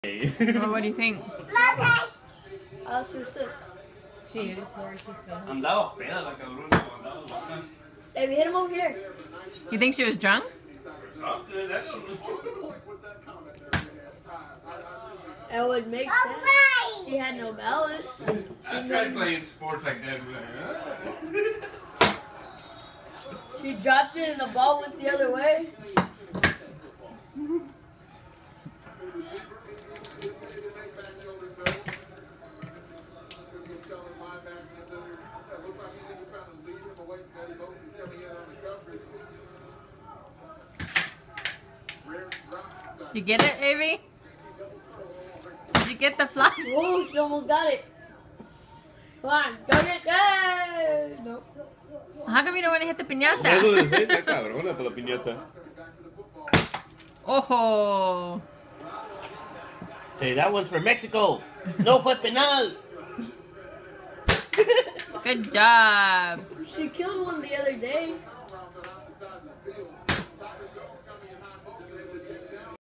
Well, what do you think? She ate it to her, she fell. Andaba peda la cabrona. Hey, we hit him over here. You think she was drunk? It would make sense. She had no balance. I tried playing sports like that. She dropped it and the ball went the other way. You get it, Avery? Did you get the fly? Whoa, she almost got it. Come on, go get it. Hey! Nope. How come you don't want to hit the piñata? Está cabrona por la piñata. Oh. Say, that one's for Mexico. No fue penal. Good job. She killed one the other day.